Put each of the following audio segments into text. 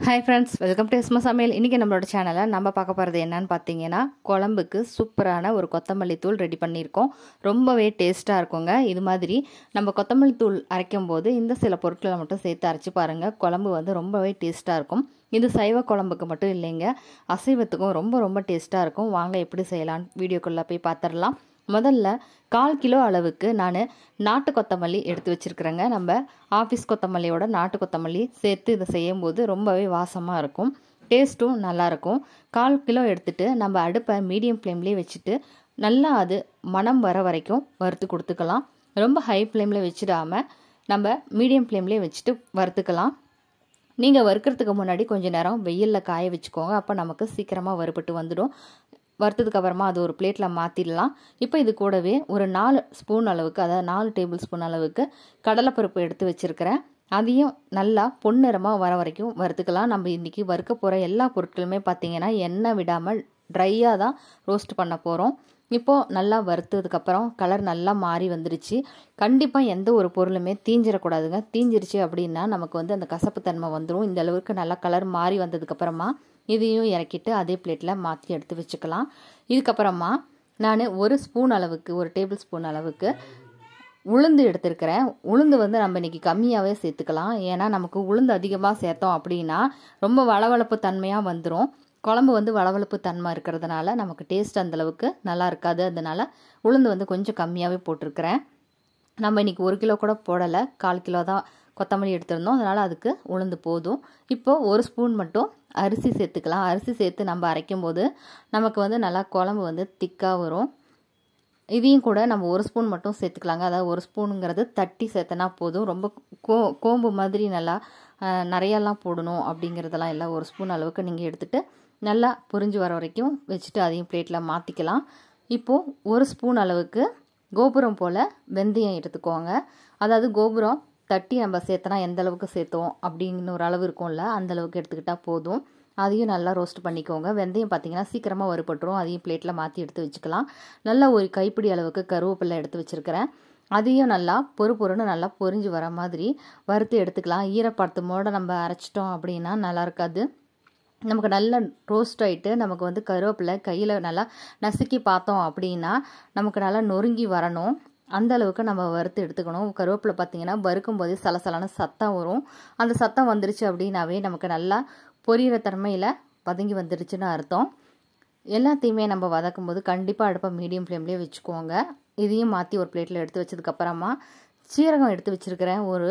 Hi friends, welcome to Isma Samaiyal. இன்னைக்கு நம்மளோட சேனல்ல நம்ம பார்க்க போறது என்னன்னு பாத்தீங்கன்னா குழம்புக்கு சூப்பரான ஒரு கொத்தமல்லி தூள் ரெடி பண்ணியிருக்கோம். ரொம்பவே டேஸ்டா இருக்குங்க. இது மாதிரி நம்ம கொத்தமல்லி தூள் அரைக்கும்போது இந்த சில பொருட்களை மட்டும் சேர்த்து அரைச்சு பாருங்க. குழம்பு வந்து ரொம்பவே டேஸ்டா இருக்கும். இது சைவ குழம்புக்கு மட்டும் இல்லைங்க, அசைவத்துக்கும் ரொம்ப டேஸ்டா இருக்கும். வாங்க எப்படி செய்யலாம்னு வீடியோக்குள்ள போய் பார்த்துடலாம். முதல்ல 1/4 கிலோ அளவுக்கு நான் நாட்டு கொத்தமல்லி எடுத்து வச்சிருக்கிறேங்க. நம்ம ஆஃபீஸ் கொத்தமல்லியோட நாட்டு கொத்தமல்லி சேர்த்து இதை செய்யும்போது ரொம்பவே வாசமாக இருக்கும், டேஸ்ட்டும் நல்லாயிருக்கும். 1/4 கிலோ எடுத்துகிட்டு நம்ம அடுப்பை மீடியம் ஃப்ளேம்லேயே வச்சுட்டு நல்லா அது மணம் வர வரைக்கும் வறுத்து கொடுத்துக்கலாம். ரொம்ப ஹை ஃப்ளேமில் வச்சிடாமல் நம்ம மீடியம் ஃப்ளேம்லேயே வச்சுட்டு வறுத்துக்கலாம். நீங்கள் வறுக்கிறதுக்கு முன்னாடி கொஞ்சம் நேரம் வெயிலில் காய வச்சுக்கோங்க, அப்போ நமக்கு சீக்கிரமாக வறுபட்டு வந்துடும். வறுத்ததுக்கு அப்புறமா அது ஒரு பிளேட்டில் மாற்றிடலாம். இப்போ இது கூடவே ஒரு 4 ஸ்பூன் அளவுக்கு, அதாவது 4 டேபிள் ஸ்பூன் அளவுக்கு கடலைப்பருப்பு எடுத்து வச்சுருக்கிறேன். அதையும் நல்லா பொன்னிறமாக வர வரைக்கும் வறுத்துக்கலாம். நம்ம இன்றைக்கி வறுக்க போகிற எல்லா பொருட்களுமே பார்த்திங்கன்னா எண்ணெய் விடாமல் ட்ரையாக தான் ரோஸ்ட் பண்ண போகிறோம். இப்போது நல்லா வறுத்ததுக்கப்புறம் கலர் நல்லா மாறி வந்துருச்சு. கண்டிப்பாக எந்த ஒரு பொருளுமே தீஞ்சிடக்கூடாதுங்க. தீஞ்சிருச்சு அப்படின்னா நமக்கு வந்து அந்த கசப்பு தன்மை வந்துடும். இந்த அளவுக்கு நல்லா கலர் மாறி வந்ததுக்கப்புறமா இதையும் இறக்கிட்டு அதே பிளேட்டில் மாற்றி எடுத்து வச்சுக்கலாம். இதுக்கப்புறமா நான் ஒரு ஸ்பூன் அளவுக்கு, ஒரு டேபிள் ஸ்பூன் அளவுக்கு உளுந்து எடுத்துருக்கிறேன். உளுந்து வந்து நம்ம இன்றைக்கி கம்மியாகவே சேர்த்துக்கலாம். ஏன்னா நமக்கு உளுந்து அதிகமாக சேர்த்தோம் அப்படின்னா ரொம்ப வளவளப்பு தன்மையாக வந்துடும். குழம்பு வந்து வளவளப்பு தன்மை இருக்கிறதுனால நமக்கு டேஸ்ட் அந்தளவுக்கு நல்லா இருக்காது. அதனால் உளுந்து வந்து கொஞ்சம் கம்மியாகவே போட்டிருக்கிறேன். நம்ம இன்றைக்கி 1 கிலோ கூட போடலை, 1/4 கிலோ தான் கொத்தமல்லி எடுத்திருந்தோம். அதனால் அதுக்கு உளுந்து போதும். இப்போது 1 ஸ்பூன் மட்டும் அரிசி சேர்த்துக்கலாம். அரிசி சேர்த்து நம்ம அரைக்கும் போது நமக்கு வந்து நல்லா குழம்பு வந்து திக்காக வரும். இதையும் கூட நம்ம 1 ஸ்பூன் மட்டும் சேர்த்துக்கலாங்க. அதாவது 1 ஸ்பூனுங்கிறது தட்டி சேர்த்தனா போதும். ரொம்ப கோம்பு மாதிரி நல்லா நிறையெல்லாம் போடணும் அப்படிங்கிறதெல்லாம் இல்லை. 1 ஸ்பூன் அளவுக்கு நீங்கள் எடுத்துகிட்டு நல்லா புரிஞ்சு வர வரைக்கும் வச்சுட்டு அதையும் பிளேட்டில் மாற்றிக்கலாம். இப்போது 1 ஸ்பூன் அளவுக்கு கோபுரம் போல் வெந்தயம் எடுத்துக்கோங்க. அதாவது கோபுரம் தட்டி நம்ம சேர்த்தனா எந்த அளவுக்கு சேர்த்தோம் அப்படின்னு ஒரு அளவு இருக்கும்ல, அந்த அளவுக்கு எடுத்துக்கிட்டால் போதும். அதையும் நல்லா ரோஸ்ட் பண்ணிக்கோங்க. வெந்தயம் பார்த்திங்கன்னா சீக்கிரமாக வறுபட்டுரும். அதையும் பிளேட்டில் மாற்றி எடுத்து வச்சுக்கலாம். நல்லா ஒரு கைப்பிடி அளவுக்கு கருவேப்பிலை எடுத்து வச்சுருக்கிறேன். அதையும் நல்லா பொறுன்னு நல்லா பொரிஞ்சு வர மாதிரி வறுத்து எடுத்துக்கலாம். ஈரப்பதத்தோடு நம்ம அரைச்சிட்டோம் அப்படின்னா நல்லா இருக்காது. நமக்கு நல்லா ரோஸ்ட் ஆகிட்டு நமக்கு வந்து கருவேப்பிலை கையில் நல்லா நசுக்கி பார்த்தோம் அப்படின்னா நமக்கு நல்லா நொறுங்கி வரணும். அந்த அளவுக்கு நம்ம வறுத்து எடுத்துக்கணும். கருவேப்பிலை பார்த்திங்கன்னா வறுக்கும் போதே சலசலான சத்தம் வரும். அந்த சத்தம் வந்துருச்சு அப்படின்னாவே நமக்கு நல்லா பொரியிற தன்மையில் வதங்கி வந்துருச்சுன்னு அர்த்தம். எல்லாத்தையுமே நம்ம வதக்கும் போது கண்டிப்பாக அடுப்பை மீடியம் ஃப்ளேம்லேயே வச்சுக்கோங்க. இதையும் மாற்றி ஒரு பிளேட்டில் எடுத்து வச்சதுக்கப்புறமா சீரகம் எடுத்து வச்சுருக்கிறேன். ஒரு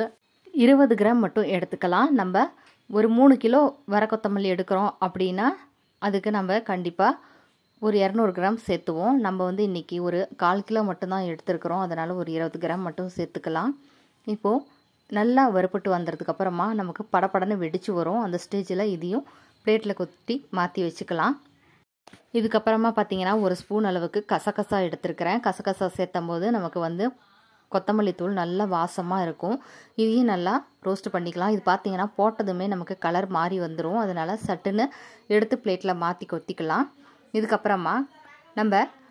20 கிராம் மட்டும் எடுத்துக்கலாம். நம்ம ஒரு 3 கிலோ வர கொத்தமல்லி எடுக்கிறோம் அப்படின்னா அதுக்கு நம்ம கண்டிப்பாக ஒரு 200 கிராம் சேர்த்துவோம். நம்ம வந்து இன்றைக்கி ஒரு 1/4 கிலோ மட்டும்தான் எடுத்துருக்குறோம். அதனால் ஒரு 20 கிராம் மட்டும் சேர்த்துக்கலாம். இப்போது நல்லா வறுபட்டு வந்ததுக்கப்புறமா நமக்கு படப்படன்னு வெடிச்சு வரும். அந்த ஸ்டேஜில் இதையும் பிளேட்டில் கொத்தி மாற்றி வச்சுக்கலாம். இதுக்கப்புறமா பார்த்திங்கன்னா 1 ஸ்பூன் அளவுக்கு கசகசா எடுத்துருக்கிறேன். கசகசா சேர்த்தும் போது நமக்கு வந்து கொத்தமல்லி தூள் நல்லா வாசமாக இருக்கும். இதையும் நல்லா ரோஸ்ட் பண்ணிக்கலாம். இது பார்த்திங்கன்னா போட்டதுமே நமக்கு கலர் மாறி வந்துடும். அதனால் சட்டுன்னு எடுத்து பிளேட்டில் மாற்றி கொத்திக்கலாம். இதுக்கப்புறமா நம்ம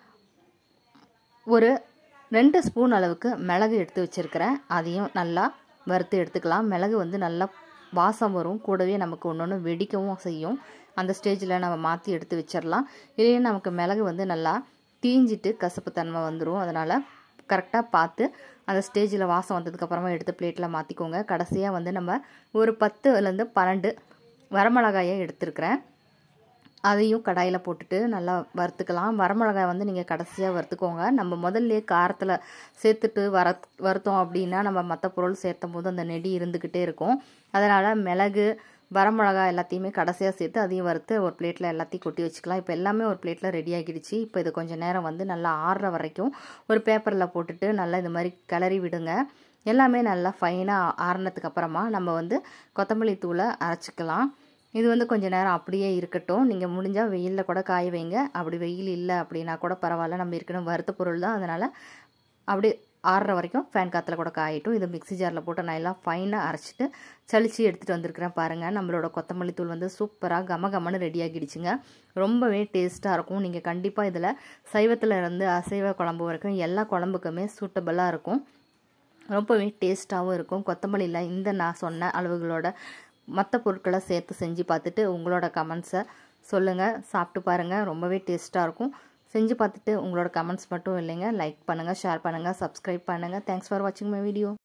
ஒரு 2 ஸ்பூன் அளவுக்கு மிளகு எடுத்து வச்சுருக்கிறேன். அதையும் நல்லா வறுத்து எடுத்துக்கலாம். மிளகு வந்து நல்லா வாசம் வரும், கூடவே நமக்கு ஒன்று வெடிக்கவும் செய்யும். அந்த ஸ்டேஜில் நம்ம மாற்றி எடுத்து வச்சிடலாம். இல்லையே நமக்கு மிளகு வந்து நல்லா தீஞ்சிட்டு கசப்பு தன்மை வந்துடும். அதனால் கரெக்டாக பார்த்து அந்த ஸ்டேஜில் வாசம் வந்ததுக்கப்புறமா எடுத்து பிளேட்டில் மாற்றிக்கோங்க. கடைசியாக வந்து நம்ம ஒரு 10லேருந்து 12 வரமிளகாயை எடுத்துருக்கிறேன். அதையும் கடாயில் போட்டுட்டு நல்லா வறுத்துக்கலாம். வரமிளகாய் வந்து நீங்கள் கடைசியாக வறுத்துக்கோங்க. நம்ம முதல்ல காரத்தில் சேர்த்துட்டு வறுத்தோம் அப்படின்னா நம்ம மற்ற பொருள் சேர்த்தும் போது அந்த நெடி இருந்துக்கிட்டே இருக்கும். அதனால் மிளகு வரமிளகாய் எல்லாத்தையுமே கடைசியாக சேர்த்து அதையும் வறுத்து ஒரு பிளேட்டில் எல்லாத்தையும் கொட்டி வச்சுக்கலாம். இப்போ எல்லாமே ஒரு பிளேட்டில் ரெடி ஆகிடுச்சு. இப்போ இது கொஞ்சம் நேரம் வந்து நல்லா ஆறுற வரைக்கும் ஒரு பேப்பரில் போட்டுட்டு நல்லா இது மாதிரி கிளறி விடுங்க. எல்லாமே நல்லா ஃபைனாக ஆறுனதுக்கு அப்புறமா நம்ம வந்து கொத்தமல்லி தூளை அரைச்சிக்கலாம். இது வந்து கொஞ்சம் நேரம் அப்படியே இருக்கட்டும். நீங்கள் முடிஞ்சால் வெயிலில் கூட காய வைங்க. அப்படி வெயில் இல்லை அப்படின்னா கூட பரவாயில்ல, நம்ம இருக்கணும் வறுத்த பொருள் தான். அதனால் அப்படி ஆறுற வரைக்கும் ஃபேன் காற்றுல கூட காயட்டும். இதை மிக்ஸி ஜாரில் போட்டு நான் எல்லாம் ஃபைனாக அரைச்சிட்டு சளிச்சு எடுத்துகிட்டு வந்திருக்கிறேன். பாருங்கள், நம்மளோட கொத்தமல்லி தூள் வந்து சூப்பராக கமகமன்னு ரெடி ஆகிடுச்சுங்க. ரொம்பவே டேஸ்ட்டாக இருக்கும். நீங்கள் கண்டிப்பாக இதில் சைவத்தில் இருந்து அசைவ குழம்பு வரைக்கும் எல்லா குழம்புக்குமே சூட்டபுளாக இருக்கும். ரொம்பவே டேஸ்ட்டாகவும் இருக்கும். கொத்தமல்லியில் இந்த நான் சொன்ன அளவுகளோட மற்ற பொருட்களை சேர்த்து செஞ்சு பார்த்துட்டு உங்களோட கமெண்ட்ஸை சொல்லுங்கள். சாப்பிட்டு பாருங்கள், ரொம்பவே டேஸ்ட்டாக இருக்கும். செஞ்சு பார்த்துட்டு உங்களோட கமெண்ட்ஸ் மட்டும் இல்லைங்க, லைக் பண்ணுங்கள், ஷேர் பண்ணுங்கள், சப்ஸ்கிரைப் பண்ணுங்கள். தேங்க்ஸ் ஃபார் வாட்சிங் மை வீடியோ.